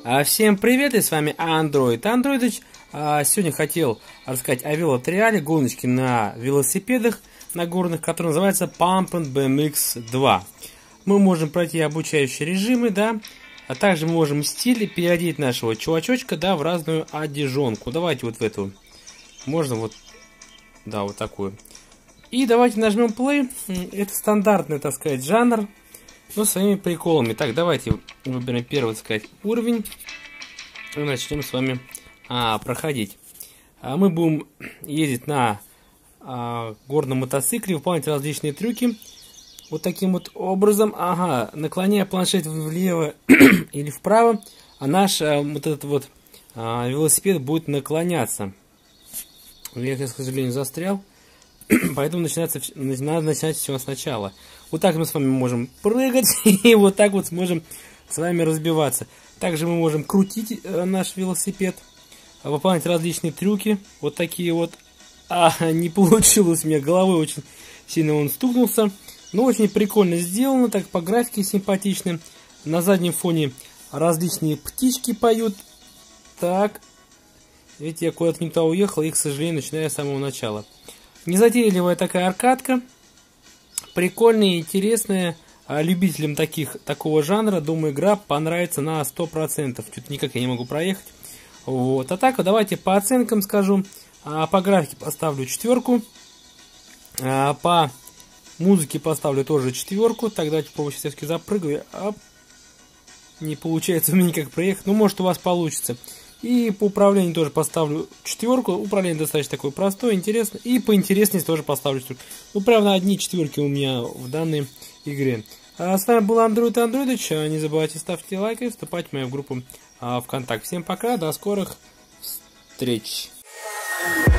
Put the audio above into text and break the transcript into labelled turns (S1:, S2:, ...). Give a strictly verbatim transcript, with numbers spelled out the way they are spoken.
S1: А, Всем привет, и с вами Android Androidыч. А, Сегодня хотел рассказать о велотриале, гоночке на велосипедах на горных, который называется Pump'n би эм икс два. Мы можем пройти обучающие режимы, да, а также мы можем стиль переодеть нашего чувачочка, да, в разную одежонку. Давайте вот в эту, можно вот, да, вот такую. И давайте нажмем play. Это стандартный, так сказать, жанр, но своими приколами. Так, давайте выберем первый, так сказать, уровень. И начнем с вами а, проходить. А мы будем ездить на а, горном мотоцикле, выполнять различные трюки. Вот таким вот образом. Ага, наклоняя планшет влево или вправо, а наш а, вот этот вот а, велосипед будет наклоняться. Я, к сожалению, застрял. Поэтому начинается, надо начинать все сначала. Вот так мы с вами можем прыгать, и вот так вот сможем с вами разбиваться. Также мы можем крутить наш велосипед, выполнять различные трюки. Вот такие вот. А, не получилось у меня, головой очень сильно он стукнулся. Но очень прикольно сделано, так по графике симпатично. На заднем фоне различные птички поют. Так, видите, я куда-то не туда уехал, и, к сожалению, начинаю с самого начала. Незатейливая такая аркадка, прикольная и интересная. А любителям таких, такого жанра, думаю, игра понравится на сто процентов. Что-то никак я не могу проехать. Вот. А так, давайте по оценкам скажу. А, по графике поставлю четверку. А, по музыке поставлю тоже четверку. Так, давайте попробую, сейчас я все-таки запрыгаю. Оп. Не получается у меня никак проехать. Ну, может, у вас получится. И по управлению тоже поставлю четверку. Управление достаточно такое простое, интересное. И по интересности тоже поставлю четверку. Ну, правда, одни четверки у меня в данной игре. А с вами был Android Androidыч. Не забывайте ставьте лайки и вступать в мою группу а, ВКонтакте. Всем пока, до скорых встреч.